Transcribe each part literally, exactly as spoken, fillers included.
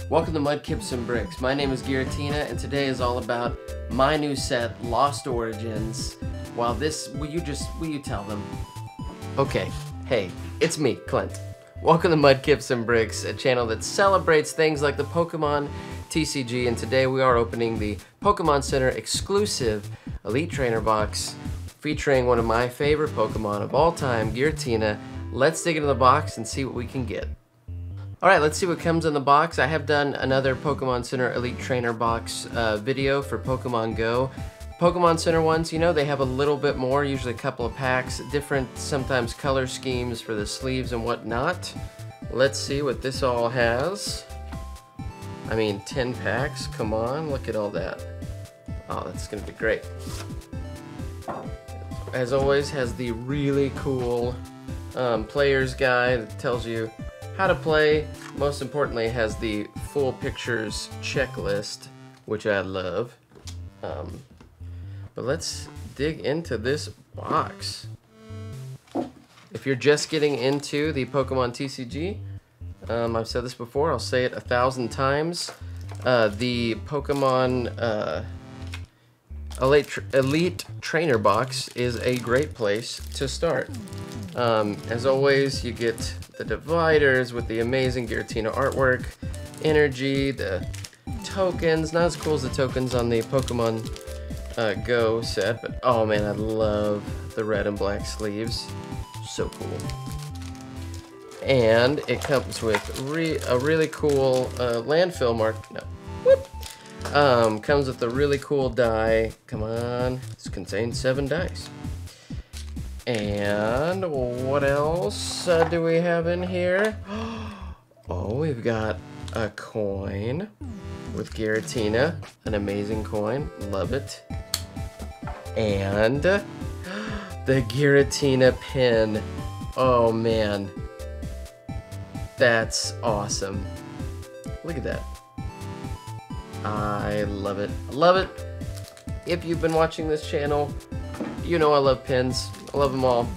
Welcome to Mudkips Bricks. My name is Giratina, and today is all about my new set, Lost Origins. While this, will you just, will you tell them? Okay, hey, it's me, Clint. Welcome to Mudkips Bricks, a channel that celebrates things like the Pokemon T C G, and today we are opening the Pokemon Center exclusive Elite Trainer box featuring one of my favorite Pokemon of all time, Giratina. Let's dig into the box and see what we can get. Alright, let's see what comes in the box. I have done another Pokemon Center Elite Trainer box uh, video for Pokemon Go. Pokemon Center ones, you know, they have a little bit more, usually a couple of packs, different sometimes color schemes for the sleeves and whatnot. Let's see what this all has. I mean, ten packs, come on, look at all that. Oh, that's gonna be great. As always, has the really cool um, player's guide that tells you how to play. Most importantly, has the full pictures checklist, which I love. Um, but let's dig into this box. If you're just getting into the Pokemon T C G, um, I've said this before, I'll say it a thousand times. Uh, the Pokemon uh, Elite, Tra Elite Trainer box is a great place to start. Um, as always, you get the dividers with the amazing Giratina artwork, energy, the tokens, not as cool as the tokens on the Pokemon uh, Go set, but oh man, I love the red and black sleeves, so cool. And it comes with re a really cool uh, landfill mark, no, whoop. Um, comes with a really cool die, come on, this contains seven dice. And what else uh, do we have in here? Oh, we've got a coin with Giratina, an amazing coin, love it. And the Giratina pin, oh man, that's awesome. Look at that. I love it, love it. If you've been watching this channel, you know I love pins. I love them all.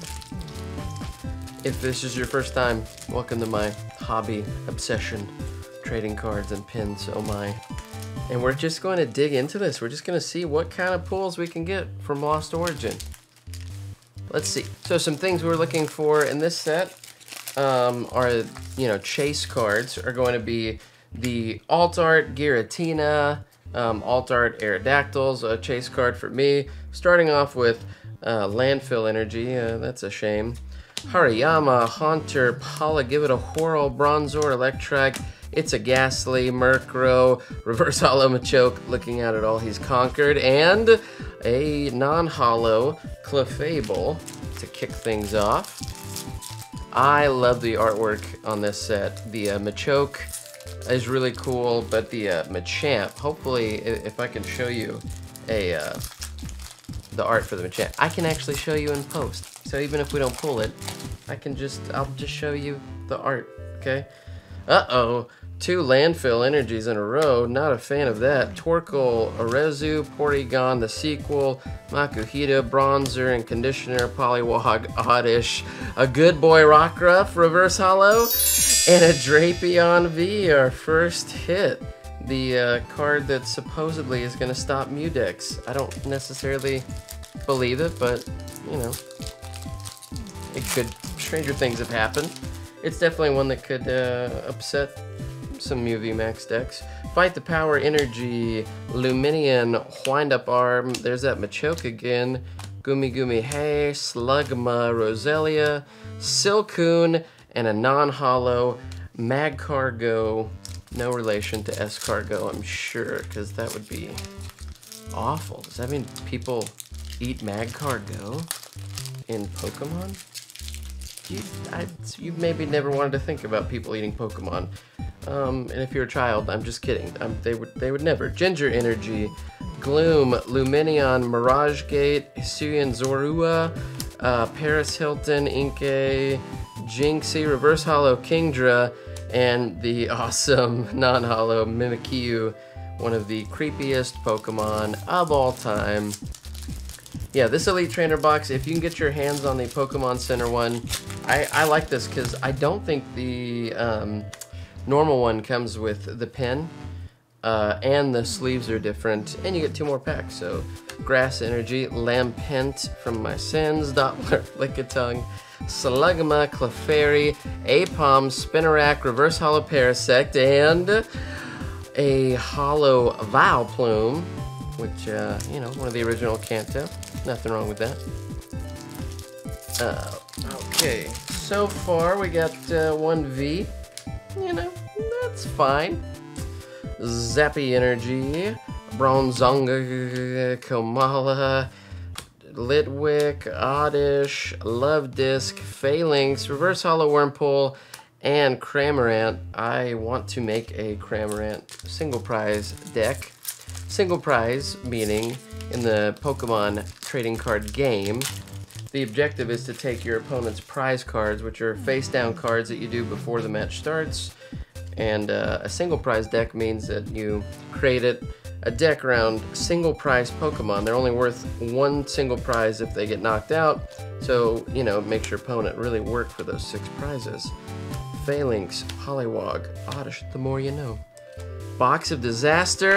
If this is your first time, welcome to my hobby, obsession, trading cards and pins, oh my. And we're just going to dig into this. We're just going to see what kind of pulls we can get from Lost Origin. Let's see. So some things we're looking for in this set um, are, you know, chase cards are going to be the Alt Art Giratina, um, Alt Art Aerodactyls, a chase card for me. Starting off with Uh, landfill energy, uh, that's a shame. Hariyama, Haunter, Paula, give it a whirl, Bronzor, Electrike, it's a Ghastly, Murkrow, Reverse Hollow Machoke, looking at it all he's conquered, and a non-hollow Clefable to kick things off. I love the artwork on this set. The uh, Machoke is really cool, but the uh, Machamp, hopefully if I can show you a uh, the art for the Machamp. I can actually show you in post. So even if we don't pull it, I can just, I'll just show you the art, okay? Uh-oh, two landfill energies in a row. Not a fan of that. Torkoal, Arezu, Porygon, the sequel, Makuhita, Bronzer, and Conditioner, Poliwag, Oddish, a good boy Rockruff, Reverse Hollow, and a Drapion V, our first hit. The uh, card that supposedly is going to stop Mudex. I don't necessarily believe it, but, you know, it could. Stranger things have happened. It's definitely one that could uh, upset some Mew V Max decks. Fight the Power, Energy, Luminion, Wind Up Arm. There's that Machoke again. Gumi Gumi Hey, Slugma, Roselia, Silcoon, and a non-hollow Magcargo. No relation to Escargot, I'm sure, because that would be awful. Does that mean people eat Magcargo in Pokemon? You, I, you maybe never wanted to think about people eating Pokemon. Um, and if you're a child, I'm just kidding. Um, they would they would never. Ginger Energy, Gloom, Luminion, Mirage Gate, Hisuian Zorua, uh, Paris Hilton, Inkay, Jinxie, Reverse Hollow Kingdra, and the awesome non-hollow Mimikyu, one of the creepiest Pokemon of all time. Yeah, this Elite Trainer box, if you can get your hands on the Pokemon Center one, I, I like this because I don't think the um, normal one comes with the pin, uh, and the sleeves are different, and you get two more packs. So, Grass Energy, Lampent from My Sins, Doppler, Lickitung, Slugma, Clefairy, Apom, Spinnerack, Reverse Hollow Parasect, and a Hollow Vileplume, which, uh, you know, one of the original Kanto. Nothing wrong with that. Uh, okay, so far we got uh, one V. You know, that's fine. Zappy Energy, Bronzonga, Komala, Litwick, Oddish, Love Disc, Phalanx, Reverse Hollow Wurmple, and Cramorant. I want to make a Cramorant single prize deck. Single prize meaning in the Pokemon trading card game, the objective is to take your opponent's prize cards, which are face down cards that you do before the match starts. And uh, a single prize deck means that you created a deck around single prize Pokemon. They're only worth one single prize if they get knocked out. So, you know, it makes your opponent really work for those six prizes. Phalanx, Poliwag, Oddish, the more you know. Box of Disaster.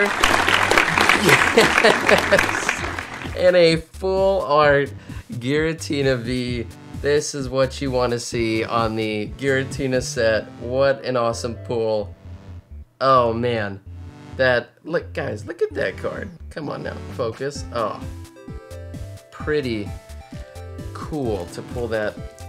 Yes! And a full art Giratina V. This is what you want to see on the Giratina set. What an awesome pull. Oh man. That, look guys, look at that card. Come on now, focus. Oh. Pretty cool to pull that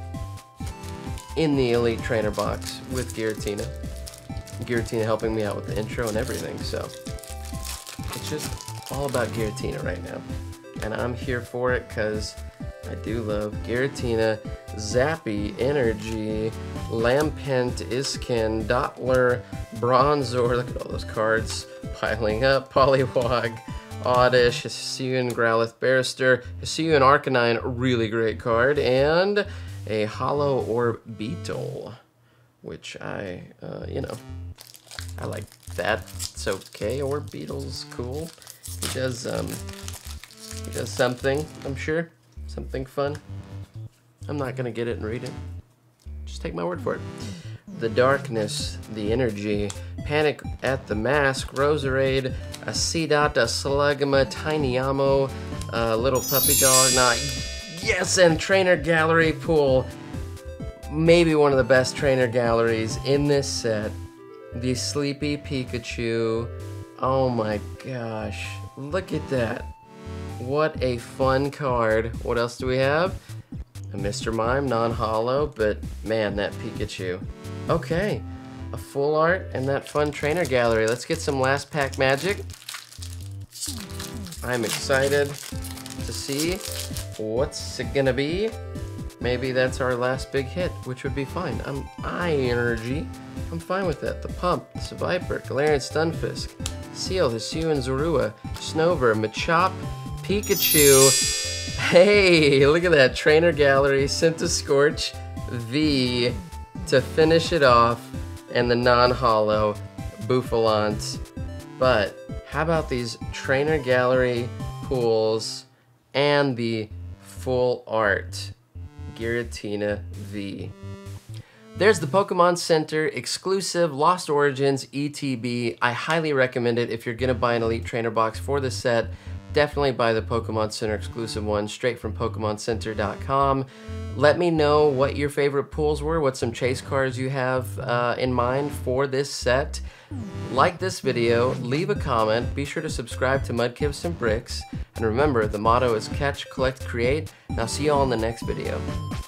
in the Elite Trainer box with Giratina. Giratina helping me out with the intro and everything, so it's just all about Giratina right now. And I'm here for it because I do love Giratina, Zappy, Energy, Lampent, Iskin, Doppler, Bronzor, look at all those cards piling up, Poliwag, Oddish, Hisuian, Growlithe, Barrister, Hisuian Arcanine, really great card, and a Hollow Orb Beetle, which I, uh, you know, I like that. It's okay. Orb Beetle's cool. He does, um, he does something, I'm sure. Something fun. I'm not gonna get it and read it. Just take my word for it. The Darkness, the Energy, Panic at the Mask, Roserade, a Seedot, a Slugma, Tiny Amo, a Little Puppy Dog, not yes, and Trainer Gallery Pool. Maybe one of the best trainer galleries in this set. The Sleepy Pikachu. Oh my gosh. Look at that. What a fun card. What else do we have? A Mister Mime, non-hollow, but man, that Pikachu. Okay, a full art and that fun trainer gallery. Let's get some last pack magic. I'm excited to see what's it gonna be. Maybe that's our last big hit, which would be fine. I'm Eye Energy. I'm fine with that. The Pump, the Viper, Galarian Stunfisk, Seal, Hisuian Zorua, Snover, Machop, Pikachu. Hey, look at that. Trainer Gallery, Scorch, V to finish it off, and the non-hollow Buffalant. But how about these Trainer Gallery pools and the full art Giratina V? There's the Pokemon Center exclusive Lost Origins E T B. I highly recommend it if you're gonna buy an Elite Trainer box for this set. Definitely buy the Pokemon Center exclusive one straight from Pokemon Center dot com. Let me know what your favorite pulls were, what some chase cards you have uh, in mind for this set. Like this video, leave a comment, be sure to subscribe to Mudkips Bricks, and remember, the motto is catch, collect, create, and I'll see you all in the next video.